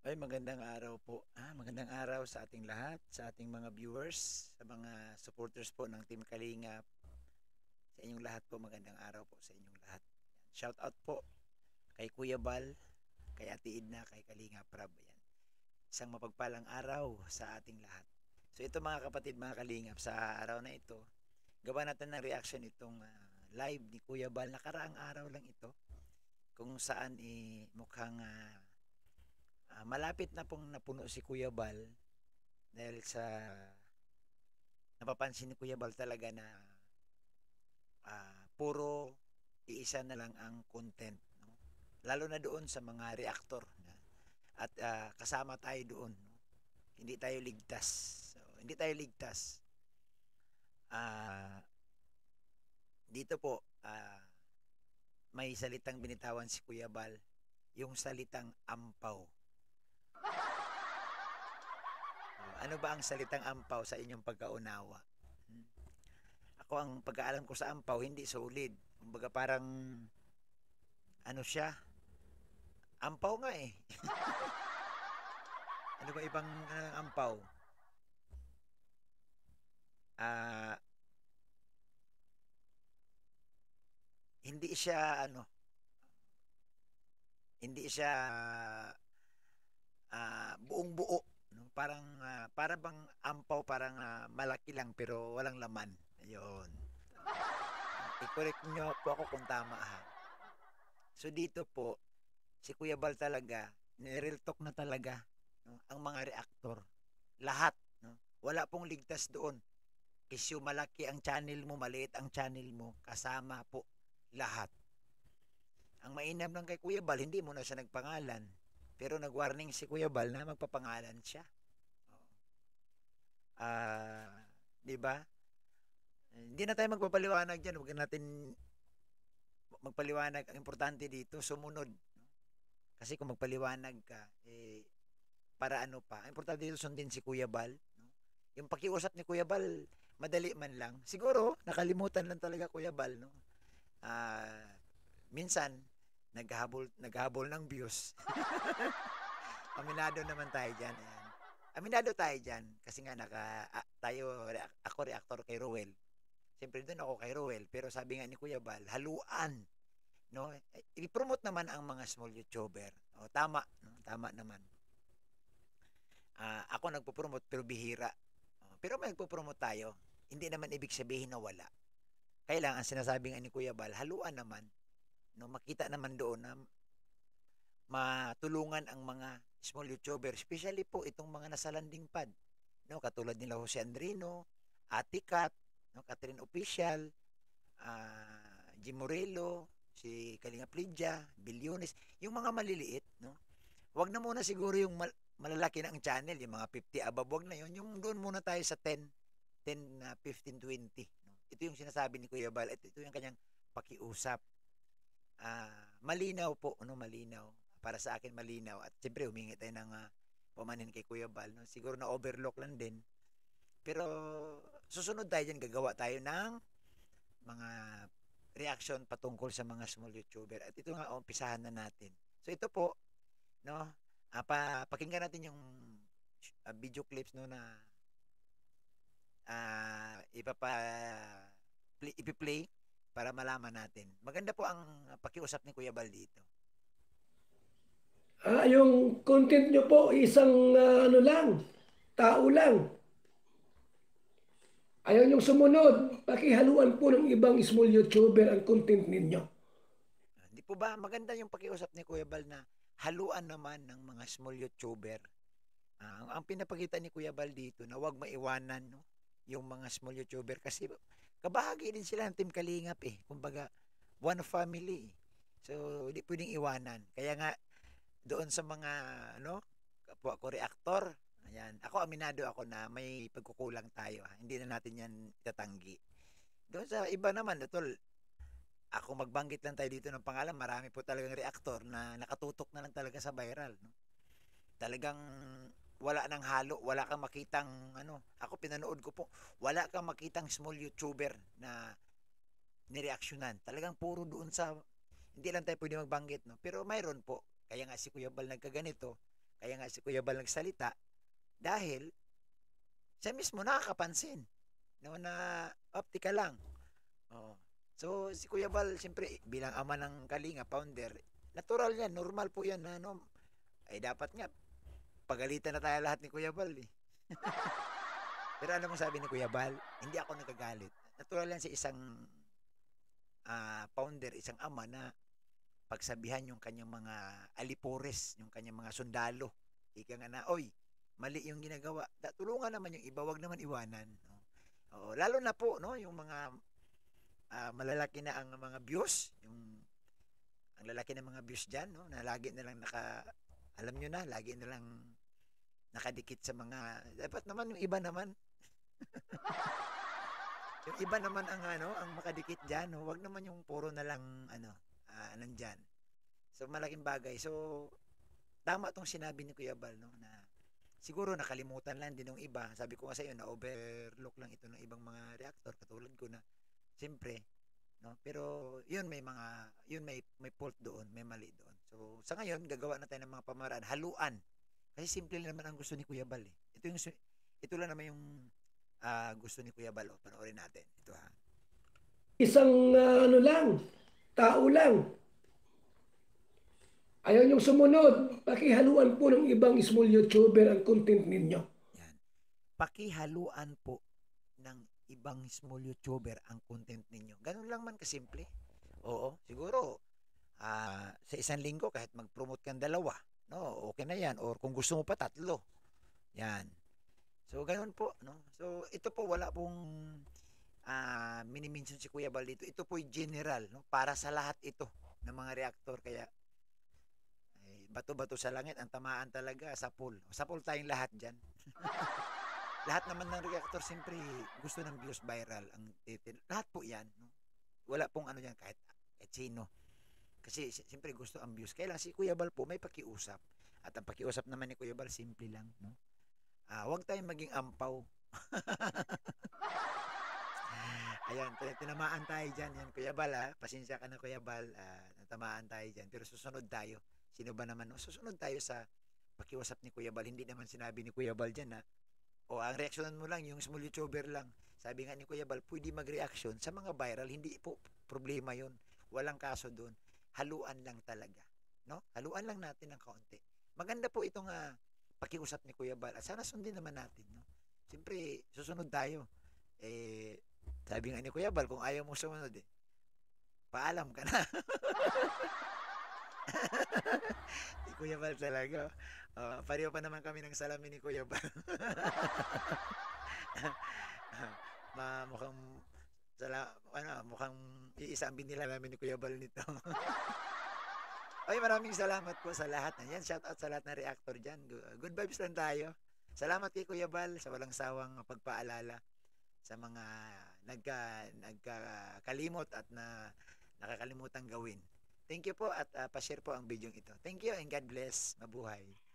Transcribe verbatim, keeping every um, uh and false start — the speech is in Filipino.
Ay, magandang araw po. Ah, magandang araw sa ating lahat, sa ating mga viewers, sa mga supporters po ng Team Kalingap. Sa inyong lahat po, magandang araw po sa inyong lahat. Shout out po kay Kuya Bal, kay Ate Edna, kay Kalingap Prab. Ayan. Isang mapagpalang araw sa ating lahat. So ito mga kapatid, mga Kalingap, sa araw na ito, gawa natin ng reaction itong ah, live ni Kuya Bal. Nakaraang araw lang ito, kung saan eh, mukhang ah, ah, malapit na pong napuno si Kuya Bal dahil sa napapansin ni Kuya Bal talaga na ah, puro iisa na lang ang content, no? Lalo na doon sa mga reactor na, at ah, kasama tayo doon, no? Hindi tayo ligtas. So, hindi tayo ligtas. Ah, dito po ah, may salitang binitawan si Kuya Bal, yung salitang ampaw. Oh, ano ba ang salitang ampaw sa inyong pagkaunawa? Hmm. Ako ang pagkaalam ko sa ampaw, hindi solid. Kumbaga parang ano siya, ampaw nga eh. Ano ba ibang uh, ampaw? Ah, hindi siya ano, hindi siya ah, buong buo, no? Parang ah, para bang ampaw, parang ah, malaki lang pero walang laman. Ayun. I-correct nyo po ako kung tama ha. So dito po, si Kuya Bal talaga, ni-real talk na talaga, no? Ang mga reactor. Lahat. No? Wala pong ligtas doon. Isyu malaki ang channel mo, maliit ang channel mo, kasama po lahat. Ang mainam lang kay Kuya Bal, hindi mo na siya nagpangalan. Pero nag-warning si Kuya Bal na magpapangalan siya. Ah, uh, 'di ba? Hindi na tayo magpapaliwanag diyan, huwag natin magpaliwanag. Ang importante dito, sumunod. Kasi kung magpaliwanag ka, eh, para ano pa, ang importante dito sundin si Kuya Bal. No? Yung pakiusap ni Kuya Bal, madali man lang. Siguro, nakalimutan lang talaga Kuya Bal. No? Ah, minsan, naghabol, naghabol ng views. Aminado naman tayo dyan. Ayan. Aminado tayo dyan. Kasi nga, naka, ah, tayo, ako reactor kay Ruel. Siyempre doon ako kay Ruel. Pero sabi nga ni Kuya Bal, haluan. No? I-promote naman ang mga small YouTuber. O, tama. No? Tama naman. Uh, ako nagpo-promote pero bihira. Uh, pero may nagpo-promote tayo. Hindi naman ibig sabihin na wala. Kailangan sinasabi nga ni Kuya Bal, haluan naman. No, makita naman doon na matulungan ang mga small YouTuber, especially po itong mga nasa landing pad. No, katulad nila Jose Andrino, Ate Kat, no, Catherine Official, uh, Jim Morello, si Kalinga Plidja, Bilyones, yung mga maliliit, no? Wag na muna siguro yung mal- malalaki na ang channel, yung mga fifty above, wag na yun. Yung doon muna tayo sa ten, ten, uh, fifteen, twenty. No? Ito yung sinasabi ni Kuya Bal. Ito, ito yung kanyang pakiusap. Uh, malinaw po, ano, malinaw. Para sa akin, malinaw. At siyempre, humingi tayo ng uh, pumanin kay Kuya Bal. No? Siguro na overlook lang din. Pero susunod tayo dyan, gagawa tayo ng mga reaction patungkol sa mga small YouTuber. At ito nga, umpisahan na natin. So ito po, no, uh, pa, pakinggan natin yung uh, video clips no na uh, ipapa play, ipi-play para malaman natin. Maganda po ang pakiusap ni Kuya Bal dito. Ah, yung content nyo po, isang ah, ano lang, tao lang. Ayaw niyong sumunod, pakihaluan po ng ibang small YouTuber ang content ninyo. Hindi po ba maganda yung pakiusap ni Kuya Bal na haluan naman ng mga small YouTuber? Uh, ang pinapakita ni Kuya Bal dito na wag maiwanan, no, yung mga small YouTuber kasi kabahagi din sila ng Team Kalingap eh. Kumbaga, one family. So, hindi pwedeng iwanan. Kaya nga, doon sa mga, ano, kapwa ko reactor, ayan, ako aminado ako na may pagkukulang tayo. Ha? Hindi na natin yan itatanggi. Doon sa iba naman, tol, ako magbanggit lang tayo dito ng pangalan, marami po talagang reactor na nakatutok na lang talaga sa viral. No? Talagang wala nang halo, wala kang makitang ano, ako pinanood ko po, wala kang makitang small YouTuber na nireaksyonan. Talagang puro doon sa, hindi lang tayo pwede magbanggit, no? Pero mayroon po. Kaya nga si Kuya Bal nagkaganito Kaya nga si Kuya Bal nagsalita dahil siya mismo nakakapansin, no, na optika lang. Oo. So si Kuya Bal siyempre bilang ama ng Kalinga, founder, natural yan, normal po yan na ano, ay dapat nga pagalitan na tayo lahat ni Kuya Bal eh. Pero alam mo sabi ni Kuya Bal, hindi ako nagagalit. Natural yan sa isang ah, founder, isang ama na pagsabihan yung kanyang mga alipores, yung kanyang mga sundalo. Ika nga na, oy, mali yung ginagawa. Da, tulungan naman yung iba, wag naman iwanan. No? Oo, lalo na po, no, yung mga ah, malalaki na ang mga views, yung ang lalaki ng mga views dyan, no, na lagi na lang naka, alam nyo na, lagi na lang nakadikit sa mga, dapat naman yung iba naman, yung iba naman ang ano, ang makadikit dyan, no, wag naman yung puro na lang, ano, ah, nandyan. So, malaking bagay. So, tama tong sinabi ni Kuya Bal, no, na siguro nakalimutan lang din ng iba. Sabi ko nga sa iyo, na-overlook lang ito ng ibang mga reactor, katulad ko na, siyempre, no, pero yun may mga, yun may, may fault doon, may mali doon. So, sa ngayon, gagawa na tayo ng mga pamaraan, haluan. Kasi simple lang naman ang gusto ni Kuya Bal, eh. Ito yung, ito lang naman yung ah, gusto ni Kuya Bal. O, panoorin natin. Ito ha. Isang ah, ano lang, tao lang. Ayaw niyong sumunod, pakihaluan po ng ibang small YouTuber ang content ninyo. Yan. Pakihaluan po ng ibang small YouTuber ang content ninyo. Ganun lang man kasimple. Oo, siguro ah, sa isang linggo kahit mag-promote kang dalawa, no, okay na yan. Or kung gusto mo pa tatlo. Yan. So ganun po, no. So ito po wala pong ah, mini-mention si Kuya Bal dito. Ito po yung general, no, para sa lahat ito ng mga reactor, kaya ay, bato-bato sa langit ang tamaan talaga sa pool. Sa pool tayong lahat diyan. Lahat naman ng reactor siyempre gusto ng views viral ang titil. Lahat po 'yan, no. Wala pong ano yan kahit kahit sino. Kasi si- siyempre gusto ang views. Kaya lang si Kuya Bal po may pakiusap. At ang pakiusap naman ni Kuya Bal simple lang, no. Ah, huwag tayong maging ampaw. Ayan, tin- tinamaan tayo dyan. Yan, Kuya Bal, ha? Pasensya ka na, Kuya Bal. Ah, natamaan tayo dyan. Pero susunod tayo. Sino ba naman? No? Susunod tayo sa pakiusap ni Kuya Bal. Hindi naman sinabi ni Kuya Bal dyan, ha? O, ang reaksyonan mo lang, yung small YouTuber lang. Sabi nga ni Kuya Bal, pwede mag-reaction sa mga viral. Hindi po problema yon. Walang kaso doon. Haluan lang talaga. No? Haluan lang natin ng kaunti. Maganda po itong ah, pakiusap ni Kuya Bal. At sana sundin naman natin. No? Siyempre, susunod tayo. Eh, sabi nga ni Kuya Bal, kung ayaw mo sumunod eh, paalam ka na. Si Kuya Bal talaga. Uh, pareho pa naman kami ng salamin ni Kuya Bal. Ma, mukhang sala, ano, mukhang iisa ang binila namin ni Kuya Bal nito. Ay, maraming salamat po sa lahat. Yan, shout out sa lahat ng reactor dyan. Good vibes lang tayo. Salamat kay Kuya Bal sa walang sawang pagpaalala sa mga nagka nagkakalimot at na nakakalimutan gawin. Thank you po at uh, pa-share po ang video ito. Thank you and God bless. Mabuhay.